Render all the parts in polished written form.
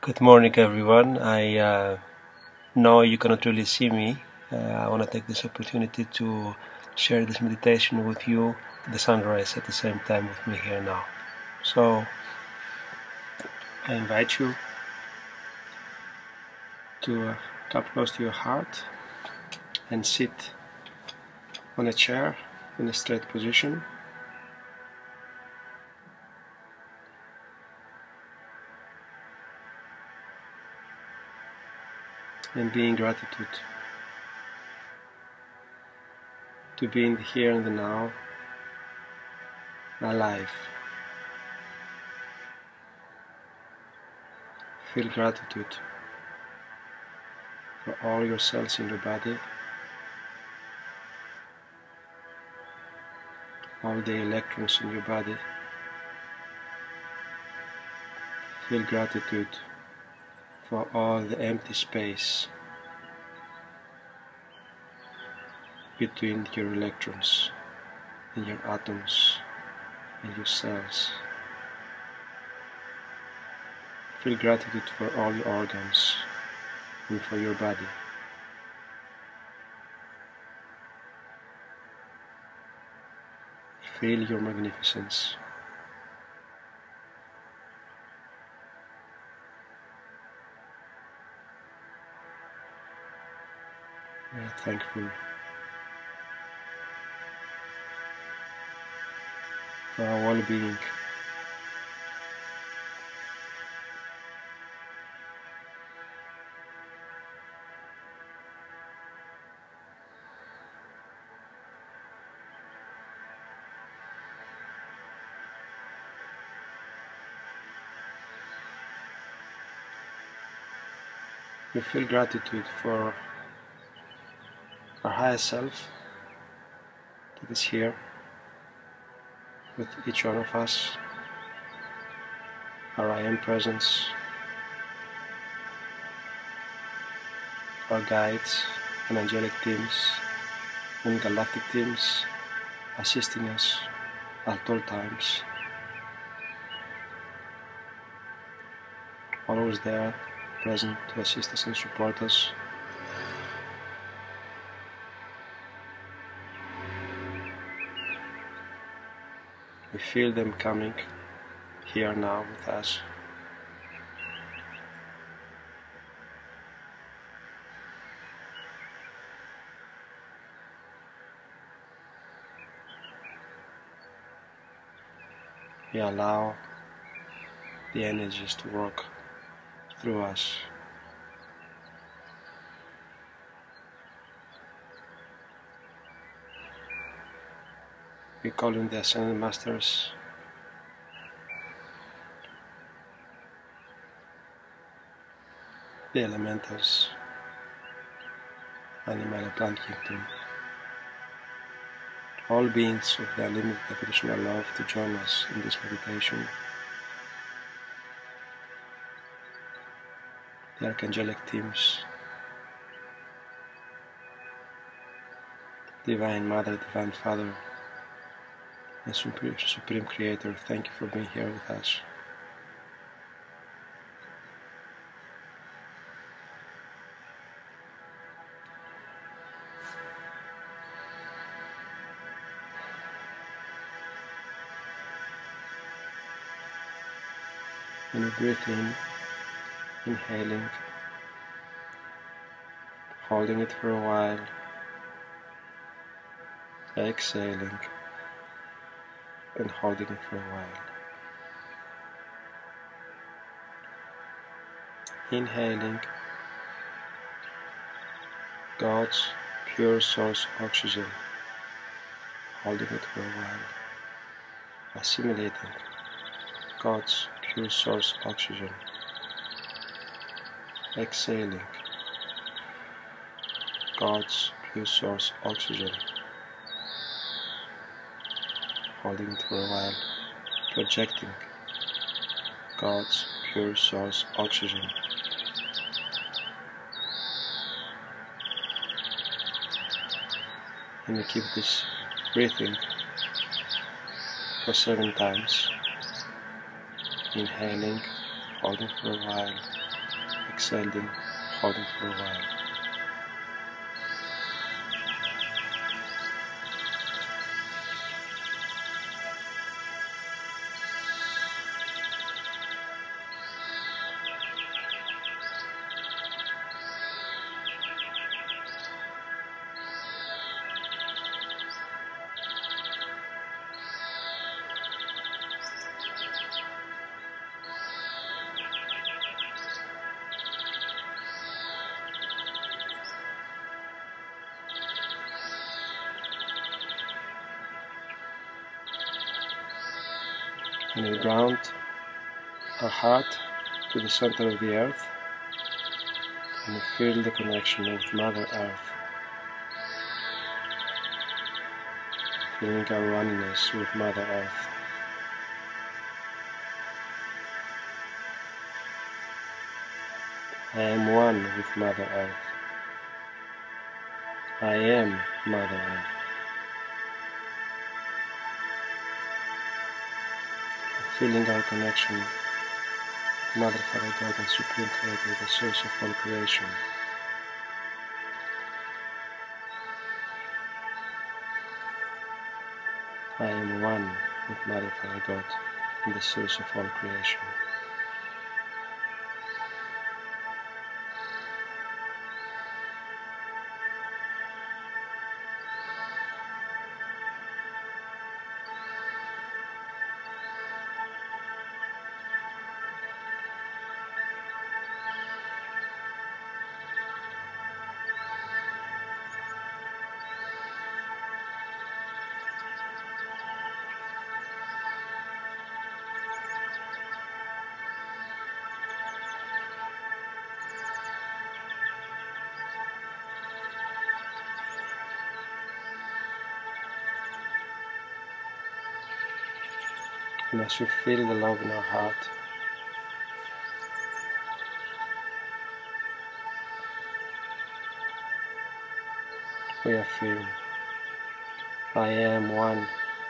Good morning, everyone. I know you cannot really see me. I want to take this opportunity to share this meditation with you, the sunrise at the same time with me here now. So I invite you to come close to your heart and sit on a chair in a straight position. And be in gratitude to be in the here and the now, alive. Feel gratitude for all your cells in your body, all the electrons in your body. Feel gratitude for all the empty space between your electrons and your atoms and your cells. Feel gratitude for all your organs and for your body. Feel your magnificence. We are thankful for our well-being. We feel gratitude for our higher self that is here with each one of us, our I Am presence, our guides and angelic teams and galactic teams assisting us at all times, always there, present to assist us and support us. We feel them coming here now with us. We allow the energies to work through us. We call in the Ascended Masters, the elementals, animal and plant kingdom, all beings of the unlimited unconditional love to join us in this meditation. The archangelic teams, Divine Mother, Divine Father, and Supreme Creator, thank you for being here with us. When you breathe in, inhaling, holding it for a while, exhaling, and holding it for a while. Inhaling God's pure source oxygen, holding it for a while. Assimilating God's pure source oxygen. Exhaling God's pure source oxygen, holding it for a while. Projecting God's pure source oxygen. And we keep this breathing for 7 times. Inhaling, holding for a while, exhaling, holding for a while. And we ground our heart to the center of the earth, and we feel the connection with Mother Earth, feeling our oneness with Mother Earth. I am one with Mother Earth. I am Mother Earth. Feeling our connection with Mother, Father, God, and Supreme Creator, the source of all creation. I am one with Mother, Father, God, and the source of all creation. And as we feel the love in our heart, we affirm, I am one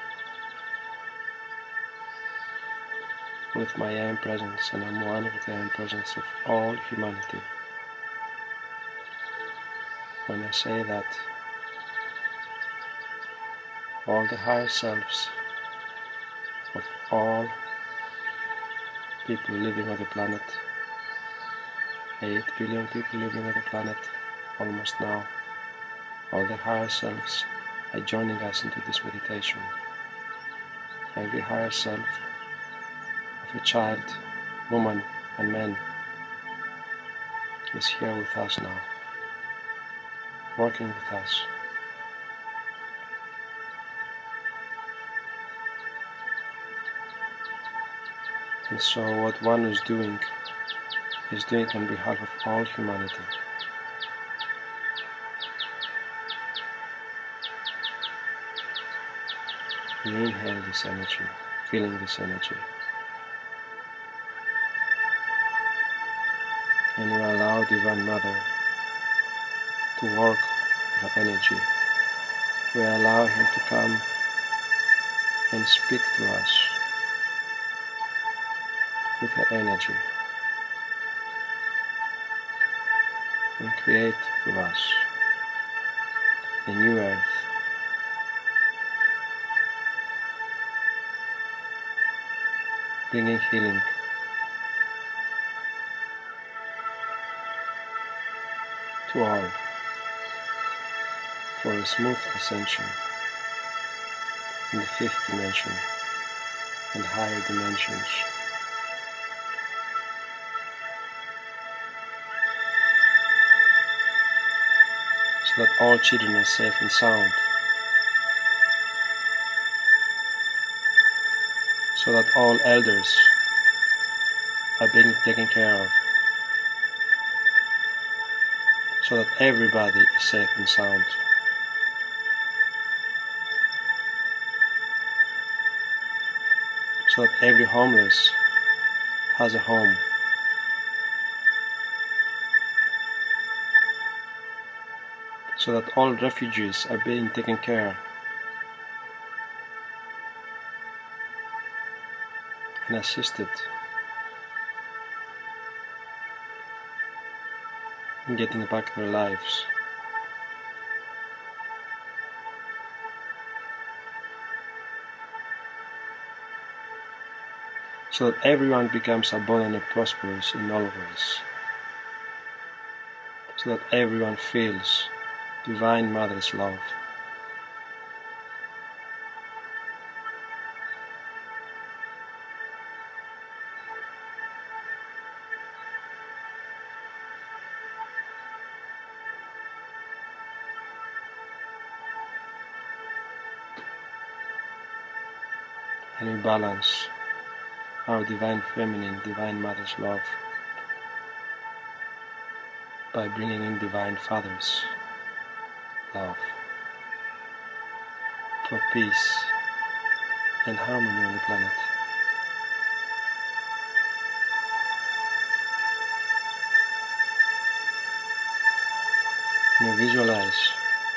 with my I Am Presence, and I'm one with the I Am Presence of all humanity. When I say that, all the higher selves of all people living on the planet, 8 billion people living on the planet almost now, all the higher selves are joining us into this meditation. Every higher self of a child, woman and man is here with us now, working with us. And so what one is doing on behalf of all humanity. We inhale this energy, feeling this energy. And we allow Divine Mother to work with her energy. We allow Him to come and speak to us with her energy and create with us a new earth, bringing healing to all for a smooth ascension in the 5th dimension and higher dimensions. So that all children are safe and sound, so that all elders are being taken care of, so that everybody is safe and sound. So that every homeless has a home. So that all refugees are being taken care of and assisted. and getting back their lives. So that everyone becomes abundant and prosperous in all ways. So that everyone feels Divine Mother's love. And we balance our Divine Feminine, Divine Mother's love by bringing in Divine Father's love for peace and harmony on the planet. And you visualize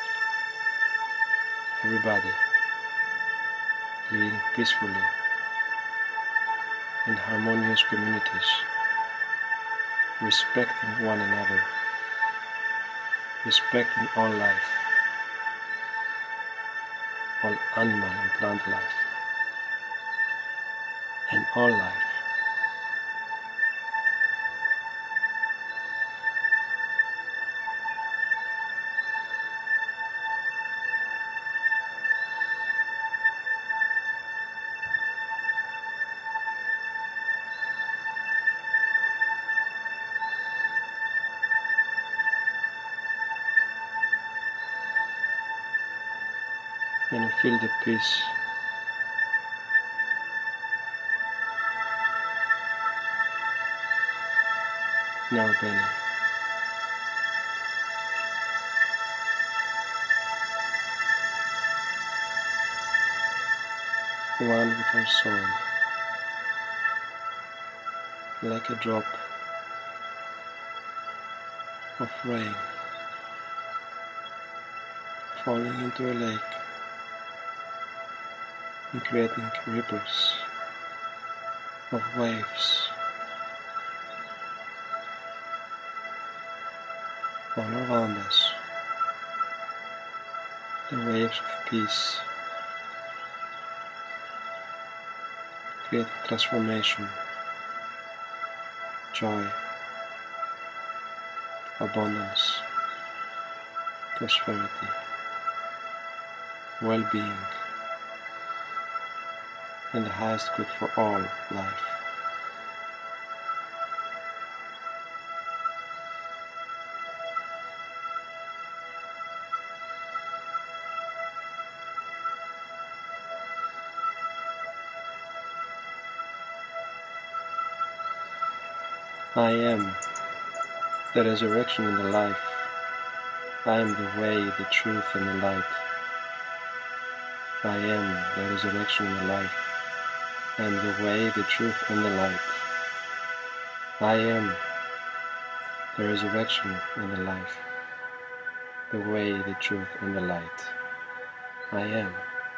everybody living peacefully in harmonious communities, respecting one another, respecting all life, all animal and plant life, and all life. And you feel the peace in our belly. One with our soul, like a drop of rain falling into a lake and creating ripples of waves all around us, the waves of peace, creating transformation, joy, abundance, prosperity, well-being, and the highest good for all life. I am the resurrection and the life. I am the way, the truth, and the light. I am the resurrection and the life. I am the way, the truth, and the light. I am the resurrection and the life, the way, the truth, and the light. I am.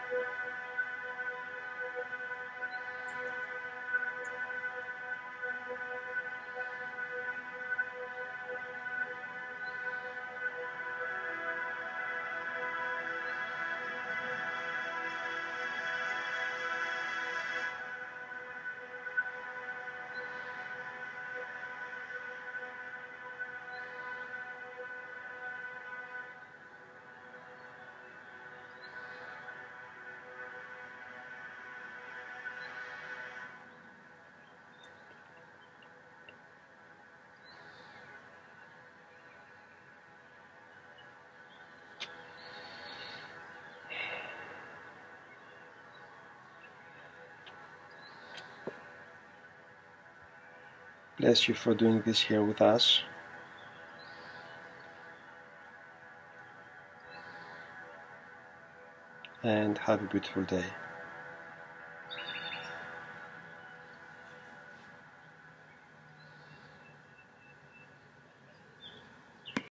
Bless you for doing this here with us. And have a beautiful day.